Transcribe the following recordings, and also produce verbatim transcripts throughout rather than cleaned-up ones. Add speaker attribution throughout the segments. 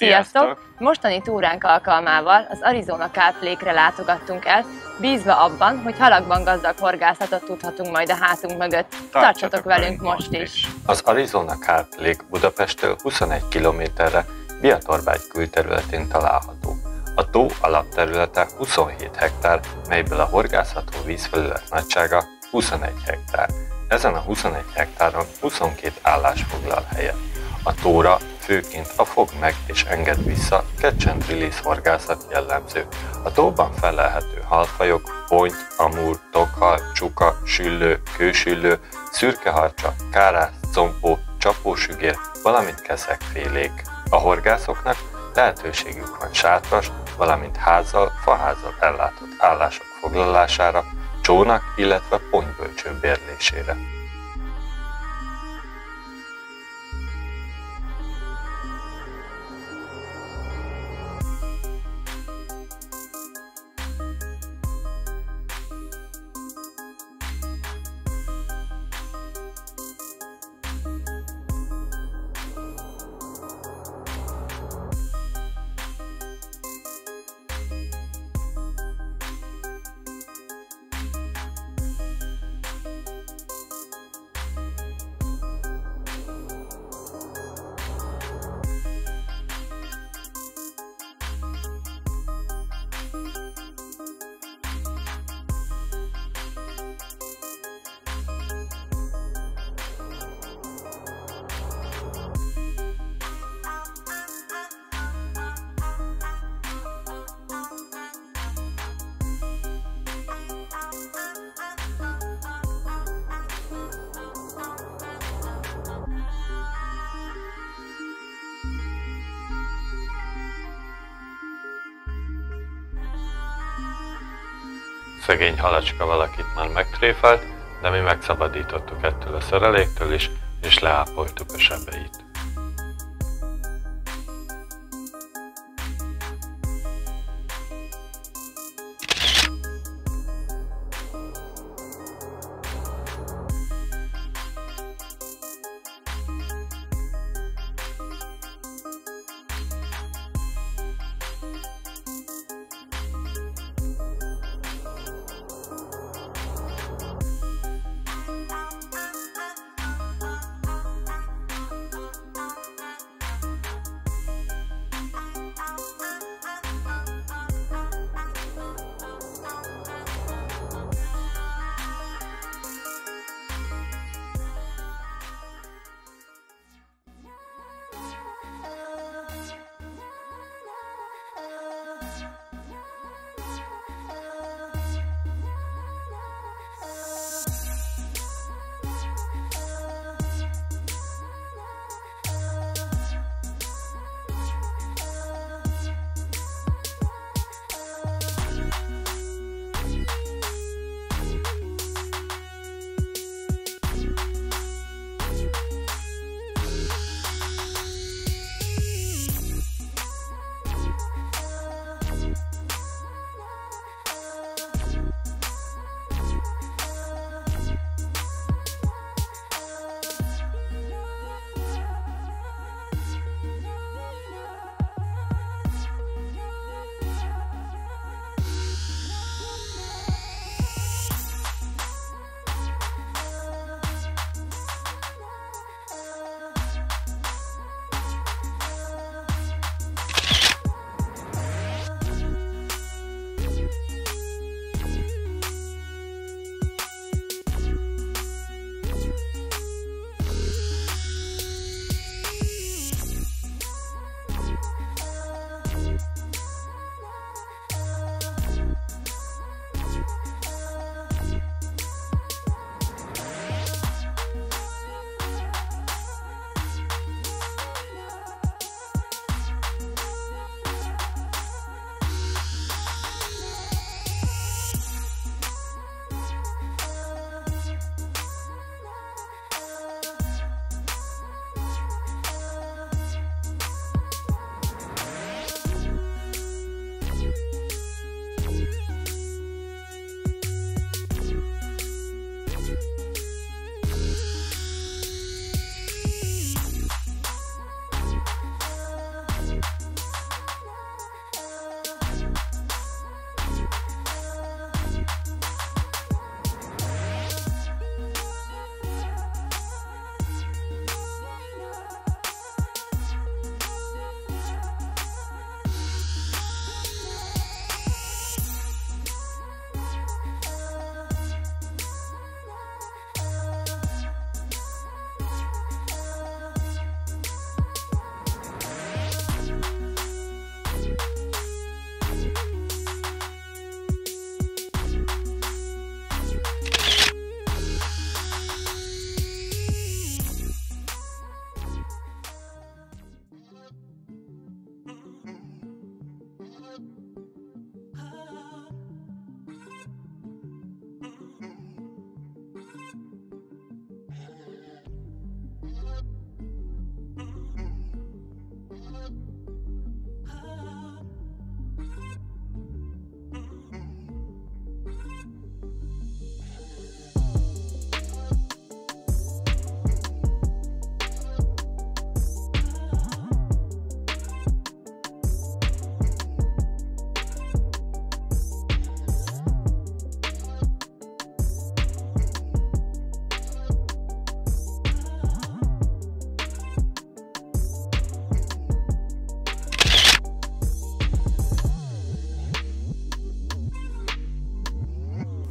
Speaker 1: Sziasztok! Mostani túránk alkalmával az Arizona Carp Lake-re látogattunk el, bízva abban, hogy halakban gazdag horgászatot tudhatunk majd a hátunk mögött. Tartsatok, Tartsatok velünk most is! is.
Speaker 2: Az Arizona Carp Lake Budapesttől huszonegy kilométerre Biatorbágy külterületén található. A tó alapterülete huszonhét hektár, melyből a horgászható vízfelület nagysága huszonegy hektár. Ezen a huszonegy hektáron huszonkét állás foglal helyet. A tóra főként a fog meg és enged vissza catch and release horgászat jellemző. A tóban fellelhető halfajok, ponty, amúr, tokhal, csuka, süllő, kősüllő, szürkeharcsa, kárász, compó, csapósügér, valamint keszegfélék. A horgászoknak lehetőségük van sátras, valamint házzal, faházzal ellátott állások foglalására, csónak, illetve ponybölcső bérlésére. Szegény halacska valakit már megtréfált, de mi megszabadítottuk ettől a szereléktől is, és leápoltuk a sebeit.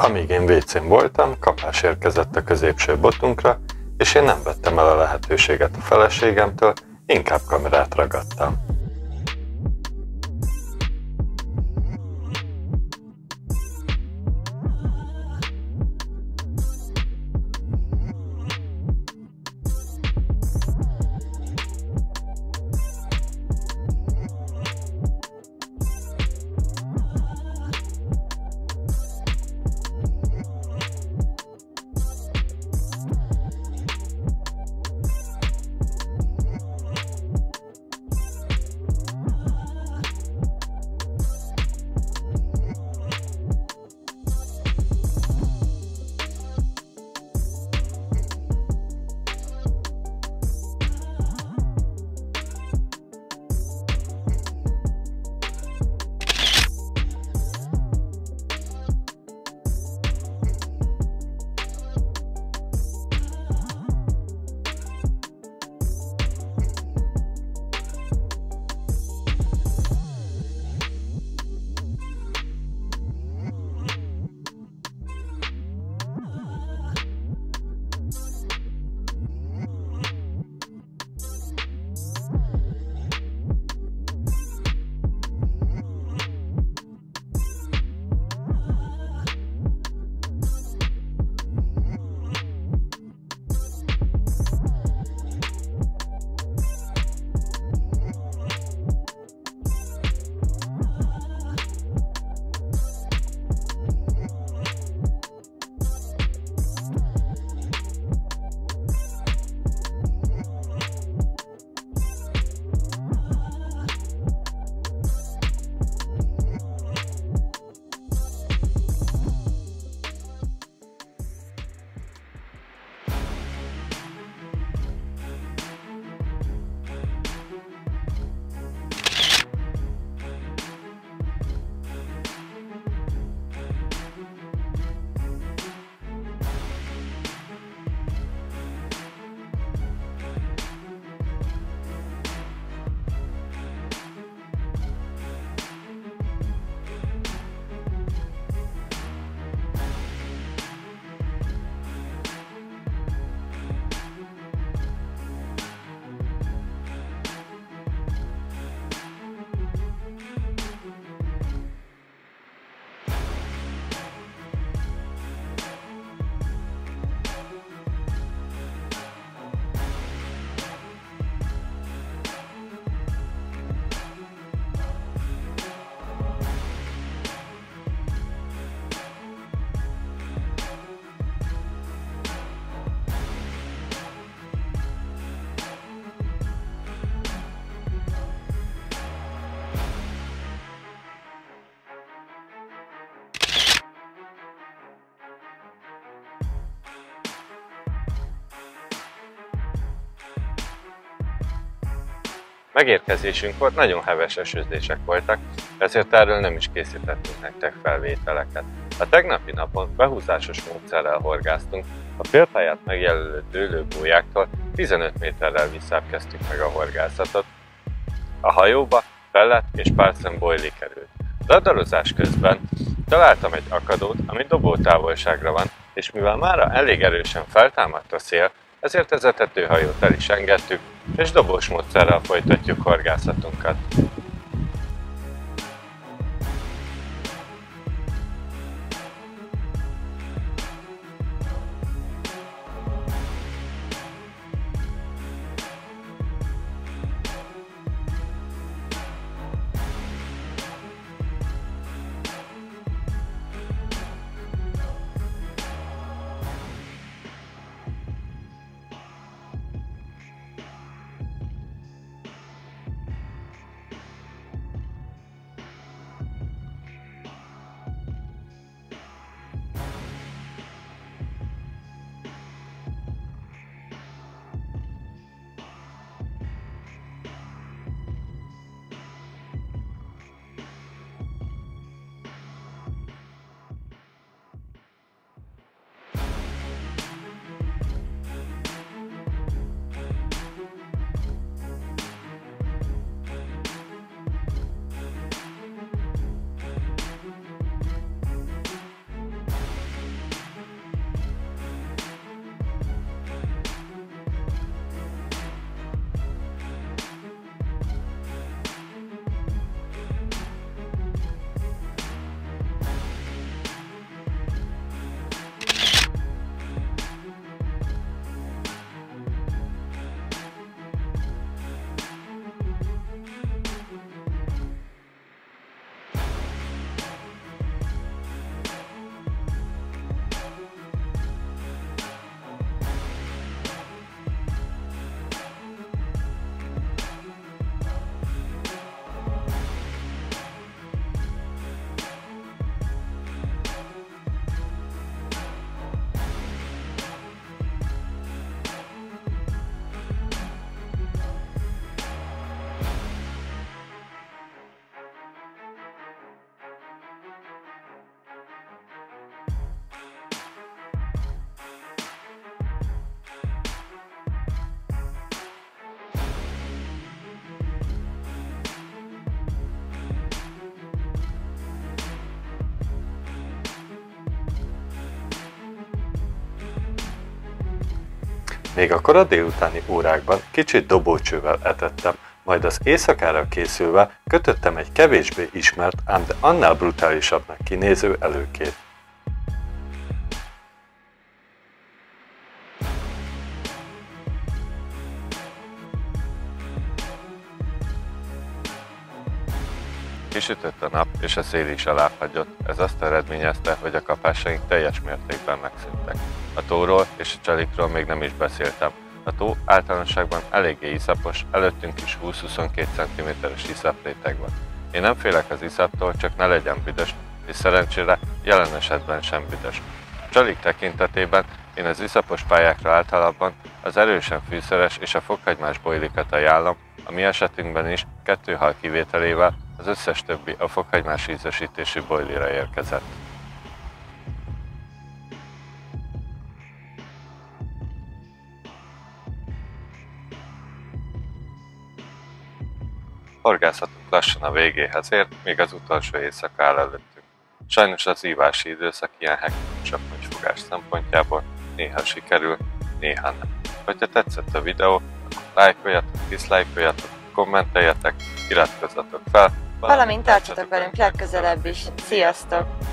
Speaker 2: Amíg én vécén voltam, kapás érkezett a középső botunkra, és én nem vettem el a lehetőséget a feleségemtől, inkább kamerát ragadtam. Megérkezésünkkor nagyon heves esőzések voltak, ezért erről nem is készítettünk nektek felvételeket. A tegnapi napon behúzásos módszerrel horgáztunk, a félpályát megjelölő dőlőbójáktól tizenöt méterrel visszább kezdtük meg a horgászatot. A hajóba Pellet és Parson Boyle került. Radarozás közben találtam egy akadót, ami dobótávolságra van, és mivel mára elég erősen feltámadt a szél, ezért az etetőhajót el is engedtük, és dobós módszerrel folytatjuk horgászatunkat. Még a kora délutáni órákban kicsit dobócsővel etettem, majd az éjszakára készülve kötöttem egy kevésbé ismert, ám de annál brutálisabbnak kinéző előkét. Kisütött a nap, és a szél is aláfagyott, ez azt eredményezte, hogy a kapásaink teljes mértékben megszűntek. A tóról és a csalikról még nem is beszéltem. A tó általánosságban eléggé iszapos, előttünk is húsz-huszonkettő centiméteres iszapréteg van. Én nem félek az iszaptól, csak ne legyen büdös, és szerencsére jelen esetben sem büdös. A csalik tekintetében én az iszapos pályákra általában az erősen fűszeres és a fokhagymás bojlikat ajánlom, a mi esetünkben is kettő hal kivételével az összes többi a fokhagymás ízesítésű bojlira érkezett. Horgászatunk lassan a végéhez ért, még az utolsó éjszaka áll előttünk. Sajnos az ívási időszak ilyen hektikusabb fogás szempontjából néha sikerül, néha nem. Hogyha tetszett a videó, akkor lájkoljatok, diszlájkoljatok, kommenteljetek, iratkozzatok fel,
Speaker 1: valamint tartsatok velünk legközelebb is. Sziasztok!